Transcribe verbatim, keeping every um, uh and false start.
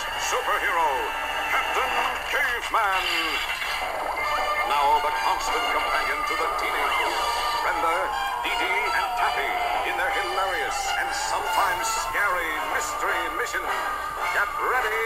superhero, Captain Caveman. Now the constant companion to the teenagers, Brenda, Dee Dee, and Taffy, in their hilarious and sometimes scary mystery mission. Get ready